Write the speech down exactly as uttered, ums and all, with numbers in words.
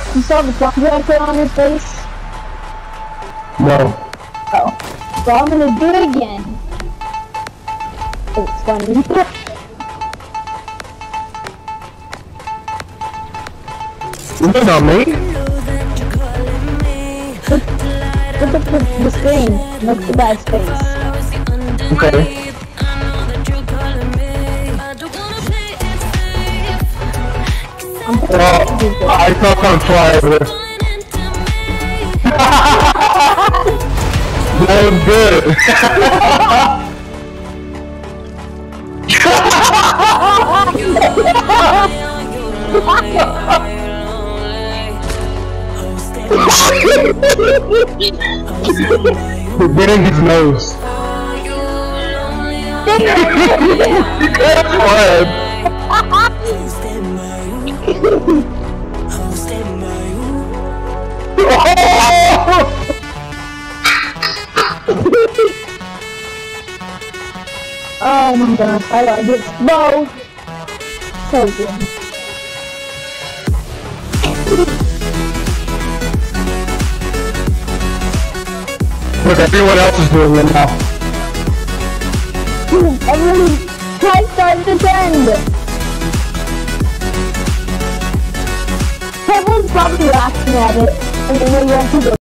You saw the plunge I put on his face? No. Oh. So I'm gonna do it again. It's funny. You think on me? Look, look at the, the screen. Look at the guy's face. Okay. Well, I thought I'm trying this. That was good. We're getting his nose. That's fun. Oh my gosh, I like it slow. So good. Look, everyone else is doing it now. Everyone try start to end. Everyone's probably laughing at it, and then we have to go.